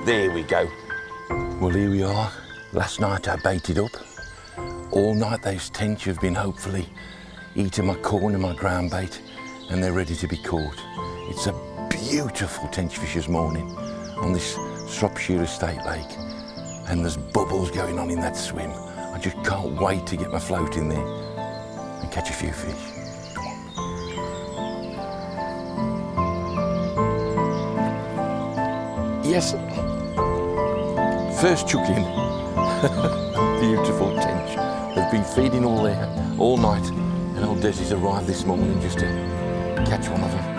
There we go. Well, here we are. Last night I baited up. All night those tench have been hopefully eating my corn and my ground bait, and they're ready to be caught. It's a beautiful tench fisher's morning on this Shropshire Estate Lake, and there's bubbles going on in that swim. I just can't wait to get my float in there and catch a few fish. Yes, first chuck in. Beautiful tench. They've been feeding all night, and old Desi's arrived this morning just to catch one of them.